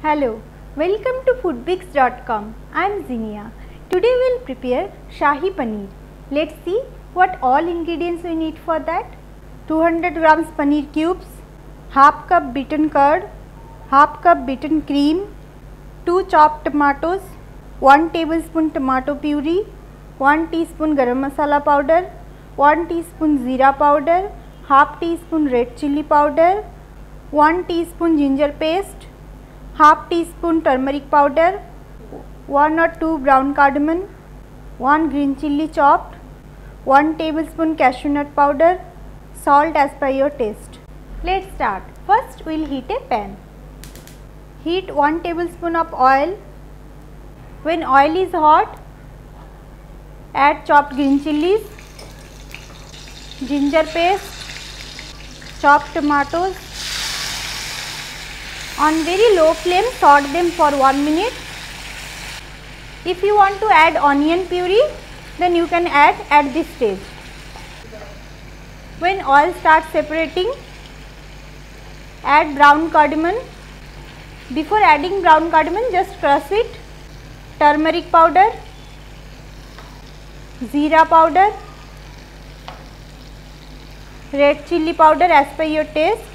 Hello, welcome to foodbix.com. I am Zinia. Today we will prepare Shahi Paneer. Let's see what all ingredients we need for that. 200 grams paneer cubes, half cup beaten curd, half cup beaten cream, 2 chopped tomatoes, 1 tablespoon tomato puree, 1 teaspoon garam masala powder, 1 teaspoon jeera powder, half teaspoon red chilli powder, 1 teaspoon ginger paste, half teaspoon turmeric powder, 1 or 2 brown cardamom, 1 green chilli chopped, 1 tablespoon cashew nut powder, salt as per your taste. Let's start. First we will heat a pan. Heat 1 tablespoon of oil. When oil is hot, add chopped green chillies, ginger paste, chopped tomatoes. On very low flame, saute them for 1 minute. If you want to add onion puree, then you can add at this stage. When oil starts separating, add brown cardamom. Before adding brown cardamom, just crush it. Turmeric powder, jeera powder, red chilli powder as per your taste.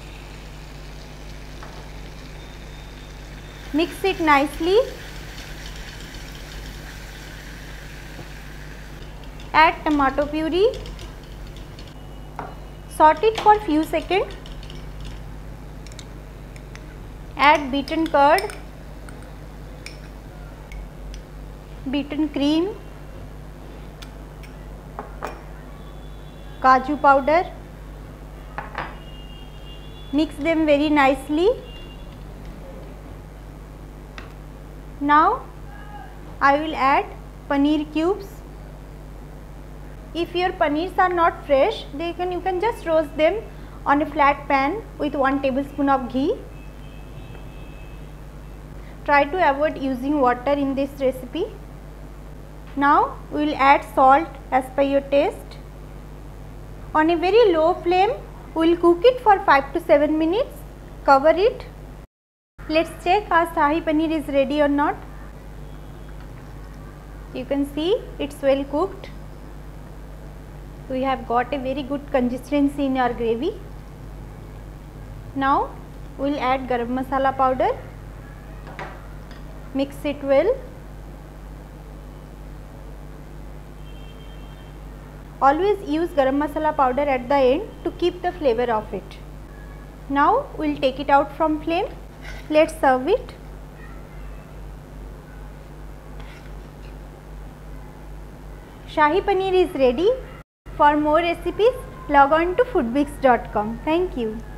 Mix it nicely. Add tomato puree. Saute it for few seconds. Add beaten curd, beaten cream, kaju powder. Mix them very nicely. Now I will add paneer cubes. If your paneers are not fresh, you can just roast them on a flat pan with 1 tablespoon of ghee. Try to avoid using water in this recipe. Now we will add salt as per your taste. On a very low flame, we will cook it for 5 to 7 minutes. Cover it. Let's check our Shahi Paneer is ready or not. You can see it's well cooked. We have got a very good consistency in our gravy. Now we will add garam masala powder. Mix it well. Always use garam masala powder at the end to keep the flavor of it. Now we will take it out from flame. Let's serve it. Shahi Paneer is ready. For more recipes, log on to foodbix.com. Thank you.